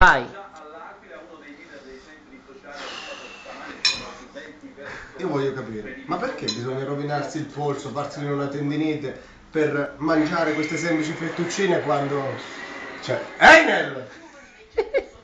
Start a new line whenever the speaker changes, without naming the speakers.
Vai.
Io voglio capire, ma perché bisogna rovinarsi il polso, farsi una tendinite per mangiare queste semplici fettuccine quando... Cioè, Einel!